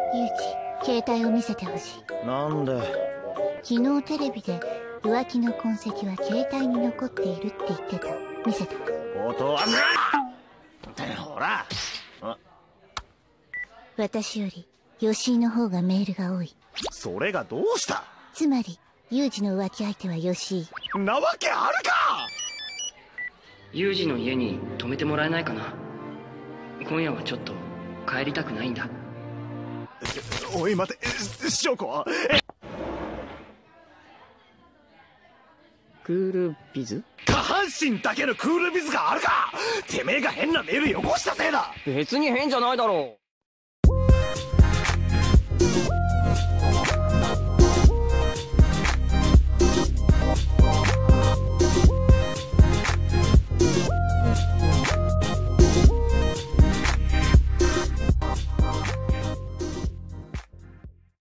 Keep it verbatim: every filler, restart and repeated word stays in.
ユージ、携帯を見せてほしい。なんで？昨日テレビで浮気の痕跡は携帯に残っているって言ってた。見せた。音はほら。私より吉井の方がメールが多い。それがどうした？つまりユージの浮気相手は吉井なわけあるか。 ユージの家に泊めてもらえないかな。今夜はちょっと帰りたくないんだ。 おい待て、翔子。 クールビズ？ 下半身だけのクールビズがあるか。てめえが変なメールよこしたせいだ。 別に変じゃないだろう。